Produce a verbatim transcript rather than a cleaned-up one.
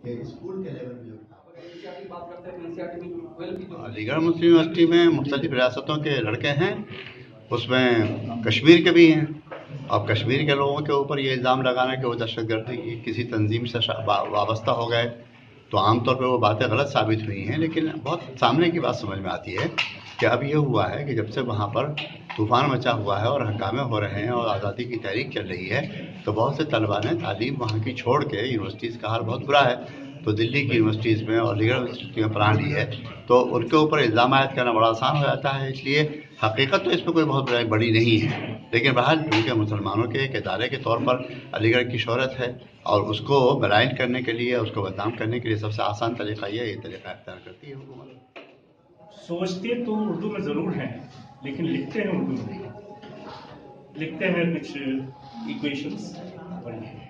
کہ اسکول کے لیول پہ جو علی گڑھ مسلم یونیورسٹی میں مختلف ریاستوں کے لڑکے ہیں، اس میں کشمیر کے بھی ہیں. اب کشمیر کے لوگوں کے اوپر یہ الزام لگانا کہ وہ دہشت گردی کی کسی تنظیم سے وابستہ ہو گئے تو عام طور پہ وہ باتیں غلط ثابت ہوئی ہیں، لیکن بہت سامنے کی بات سمجھ میں آتی ہے کہ اب یہ ہوا ہے کہ جب سے وہاں پر طوفان مچا ہوا ہے اور ہنگامے ہو رہے ہیں اور آزادی کی تحریک چل رہی ہے تو بہت سے طلباء نے تعلیم وہاں کی چھوڑ کے، یونیورسٹیز کا حال بہت برا ہے تو دلی کی یونیورسٹیز میں اور علی گڑھ یونیورسٹی میں پڑھا لی ہے تو ان کے اوپر الزام عائد کرنا بڑا آسان ہو جاتا ہے. اس لیے حقیقت تو اس میں کوئی بہت بڑی نہیں ہے، لیکن بہرحال کیونکہ مسلمانوں کے ایک ادارے کے طور پر علی گڑھ کی شہرت ہے اور اس کو ملائن کرنے کے لیے، اس کو بدنام کرنے کے لیے سب سے آسان طریقہ یہ یہ طریقہ اختیار کرتی ہے حکومت. سوچتے تو اردو میں ضرور ہیں لیکن لکھتے ہیں اردو میں، لکھتے ہیں کچھ ایکویشنز.